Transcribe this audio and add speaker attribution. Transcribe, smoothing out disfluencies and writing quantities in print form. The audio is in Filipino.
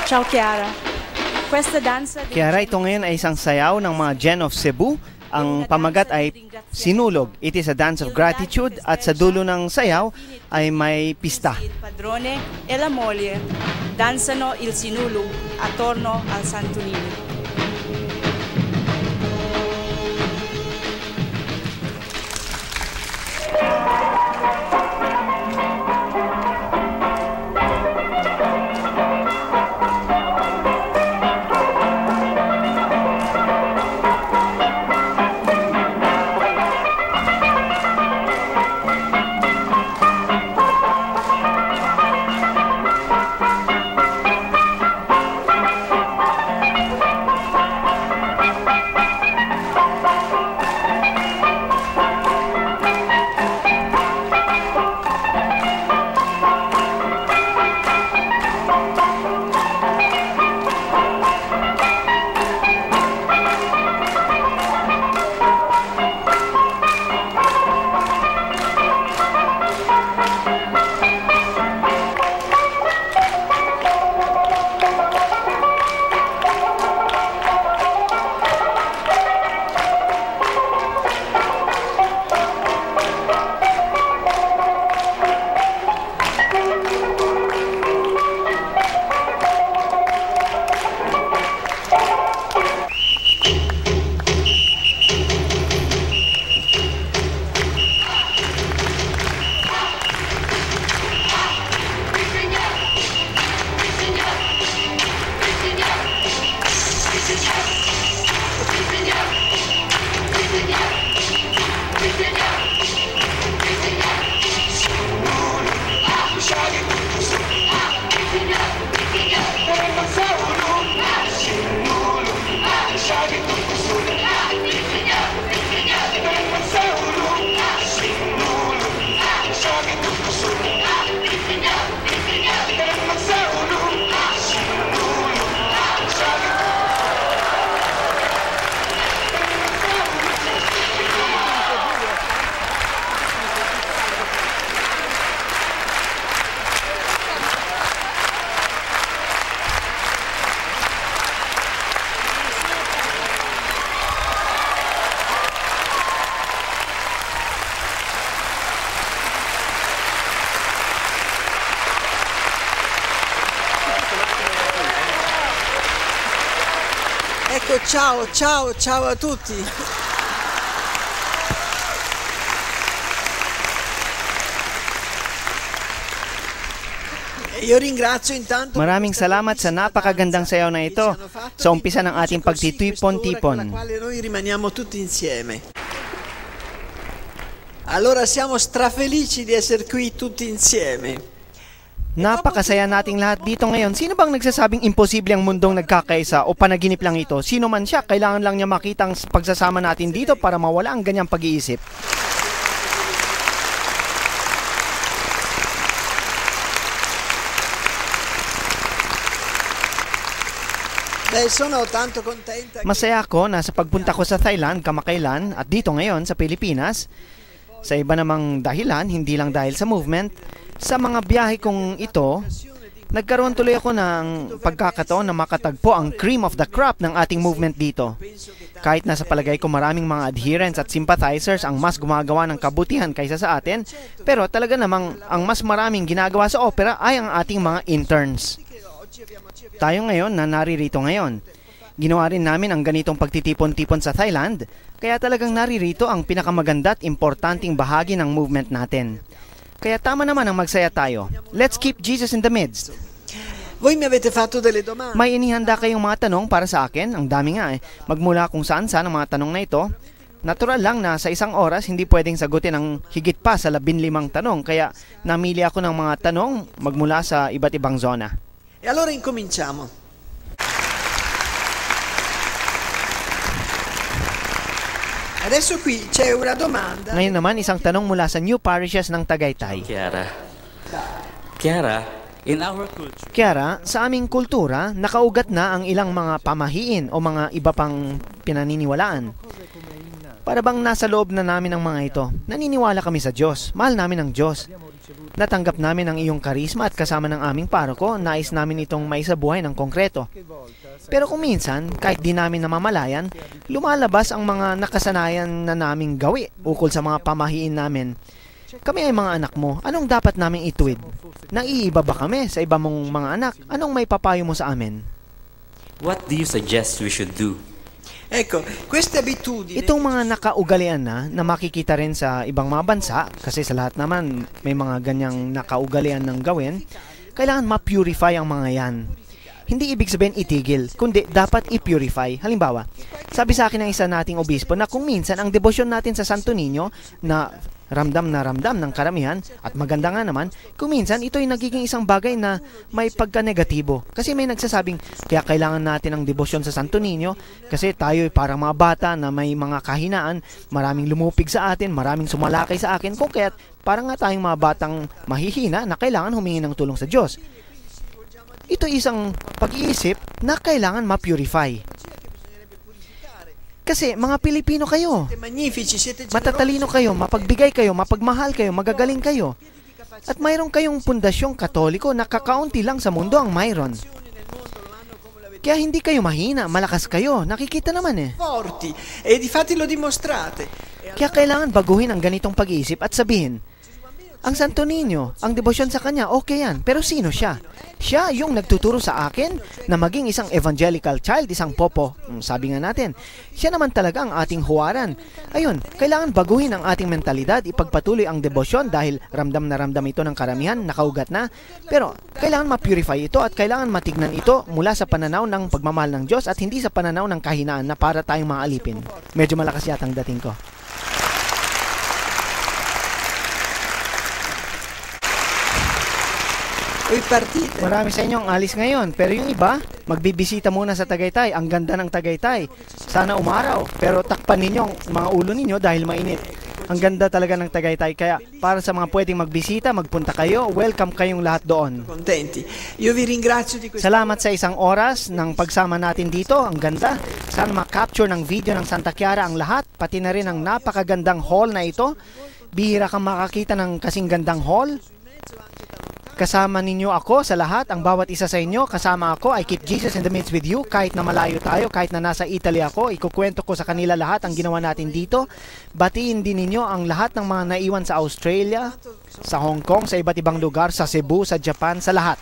Speaker 1: Ciao Chiara.
Speaker 2: Chiara, ito ngayon ay isang sayaw ng mga Gen of Cebu. Ang pamagat ay Sinuolg. It is a dance of gratitude at sa dulo ng sayaw ay may pista.
Speaker 1: Il padrone e la moglie danzano il Sinuolg attorno al Santo Nino.
Speaker 3: Ecco, ciao a tutti.
Speaker 2: Maraming salamat sa napakagandang sayaw na ito sa umpisa ng ating pagtitipon-tipon.
Speaker 3: Allora siamo strafelici di essere qui tutti insieme.
Speaker 2: Napakasaya nating lahat dito ngayon. Sino bang nagsasabing imposible ang mundong nagkakaisa o panaginip lang ito? Sino man siya, kailangan lang niya makita ang pagsasama natin dito para mawala ang ganyang pag-iisip. Masaya ako na sa pagpunta ko sa Thailand kamakailan at dito ngayon sa Pilipinas. Sa iba namang dahilan, hindi lang dahil sa movement, sa mga biyahe kong ito, nagkaroon tuloy ako ng pagkakataon na makatagpo ang cream of the crop ng ating movement dito. Kahit na sa palagay ko maraming mga adherents at sympathizers ang mas gumagawa ng kabutihan kaysa sa atin, pero talaga namang ang mas maraming ginagawa sa opera ay ang ating mga interns. Tayo ngayon na naririto ngayon. Ginawa rin namin ang ganitong pagtitipon-tipon sa Thailand, kaya talagang naririto ang pinakamaganda at importanteng bahagi ng movement natin. Kaya tama naman ang magsaya tayo. Let's keep Jesus in the midst. May inihanda kayong mga tanong para sa akin. Ang dami nga eh. Magmula kung saan-saan ang mga tanong na ito. Natural lang na sa isang oras hindi pwedeng sagutin ang higit pa sa 15 tanong. Kaya namili ako ng mga tanong magmula sa iba't ibang zona.
Speaker 3: E allora incominciamo. Adesso qui c'è una domanda.
Speaker 2: Ngayon naman, isang tanong mula sa New Parishes ng Tagaytay. Chiara, sa aming kultura, nakaugat na ang ilang mga pamahiin o mga iba pang pinaniniwalaan. Para bang nasa loob na namin ang mga ito. Naniniwala kami sa Diyos. Mahal namin ang Diyos. Natanggap namin ang iyong karisma at kasama ng aming paroko, nais namin itong maisabuhay ng konkreto. Pero kung minsan, kahit di namin namamalayan, lumalabas ang mga nakasanayan na naming gawi ukol sa mga pamahiin namin. Kami ay mga anak mo, anong dapat naming ituwid? Naiiba ba kami sa iba mong mga anak? Anong may papayo mo sa amin?
Speaker 4: What do you suggest we should do?
Speaker 3: Ecco, queste abitudini...
Speaker 2: Itong mga nakaugalian na makikita rin sa ibang mga bansa, kasi sa lahat naman may mga ganyang nakaugalian ng gawin, kailangan ma-purify ang mga yan. Hindi ibig sabihin itigil, kundi dapat i-purify. Halimbawa, sabi sa akin ng isa nating obispo na kung minsan ang debosyon natin sa Santo Nino na ramdam ng karamihan at maganda nga naman, kung minsan ito'y nagiging isang bagay na may pagka-negatibo. Kasi may nagsasabing kaya kailangan natin ang debosyon sa Santo Nino kasi tayo'y parang mga bata na may mga kahinaan, maraming lumupig sa atin, maraming sumalakay sa akin, kung kaya't parang nga tayong mga batang mahihina na kailangan humingi ng tulong sa Diyos. Ito isang pag-iisip na kailangan ma-purify. Kasi mga Pilipino kayo, matatalino kayo, mapagbigay kayo, mapagmahal kayo, magagaling kayo. At mayroon kayong pundasyong katoliko na kakaunti lang sa mundo ang mayroon. Kaya hindi kayo mahina, malakas kayo, nakikita naman eh. Kaya kailangan baguhin ang ganitong pag-iisip at sabihin, ang Santo Niño, ang debosyon sa kanya, okay yan. Pero sino siya? Siya yung nagtuturo sa akin na maging isang evangelical child, isang popo. Sabi nga natin, siya naman talaga ang ating huwaran. Ayun, kailangan baguhin ang ating mentalidad, ipagpatuloy ang debosyon dahil ramdam na ramdam ito ng karamihan, nakaugat na. Pero kailangan ma-purify ito at kailangan matignan ito mula sa pananaw ng pagmamahal ng Diyos at hindi sa pananaw ng kahinaan na para tayong mga alipin. Medyo malakas yata ang dating ko. Marami sa inyo ang alis ngayon, pero yung iba, magbibisita muna sa Tagaytay. Ang ganda ng Tagaytay. Sana umaraw, pero takpan ninyo ang mga ulo ninyo dahil mainit. Ang ganda talaga ng Tagaytay, kaya para sa mga pwedeng magbisita, magpunta kayo. Welcome kayong lahat doon. Salamat sa isang oras ng pagsama natin dito. Ang ganda. Sana ma-capture ng video ng Santa Chiara ang lahat, pati na rin ang napakagandang hall na ito. Bihira kang makakita ng kasing gandang hall. Kasama ninyo ako sa lahat, ang bawat isa sa inyo, kasama ako. I keep Jesus in the midst with you. Kahit na malayo tayo, kahit na nasa Italy ako, ikukwento ko sa kanila lahat ang ginawa natin dito. Batiin din ninyo ang lahat ng mga naiwan sa Australia, sa Hong Kong, sa iba't ibang lugar, sa Cebu, sa Japan, sa lahat.